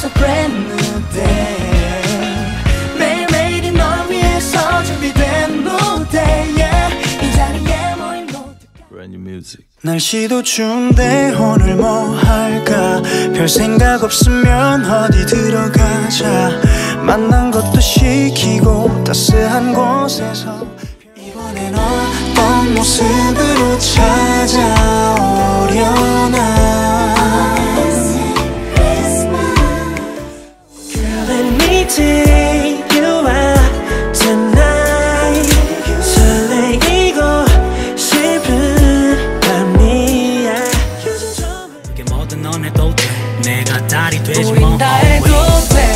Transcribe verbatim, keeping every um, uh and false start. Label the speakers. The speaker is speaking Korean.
Speaker 1: It's a brand new day. 매일매일이 널 위해서 준비된 무대 yeah. 이 자리에 모인 모두
Speaker 2: 브랜뉴뮤직.
Speaker 3: 날씨도 추운데 오늘 뭐 할까 별 생각 없으면 어디 들어가자 만난 것도 시키고 따스한 곳에서 이번엔 어떤 모습으로 찾아오려나
Speaker 4: Girl, let me take you out tonight. 설레이고 싶은 밤이야. 그게 뭐든 넌 해도 돼. 내가 달이 되지 뭐.
Speaker 1: 보인다 해도 돼.